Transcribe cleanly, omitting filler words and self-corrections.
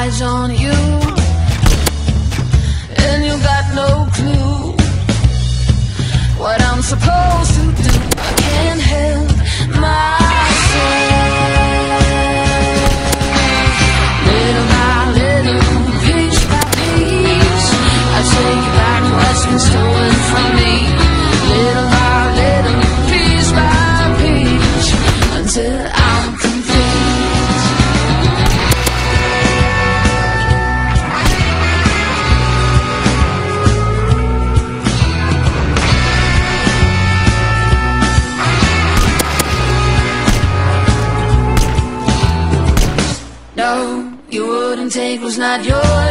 eyes on you, and you got no clue what I'm supposed to do. I can't help myself. Little by little, piece by piece, I take back what's been stolen from me. Little by little, piece by piece, until I'm complete. No, you wouldn't take what's not yours.